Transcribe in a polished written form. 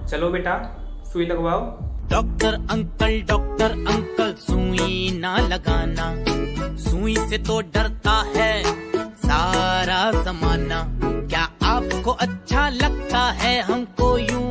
चलो बेटा सुई लगवाओ। डॉक्टर अंकल सुई ना लगाना, सुई से तो डरता है सारा जमाना। क्या आपको अच्छा लगता है हमको यूं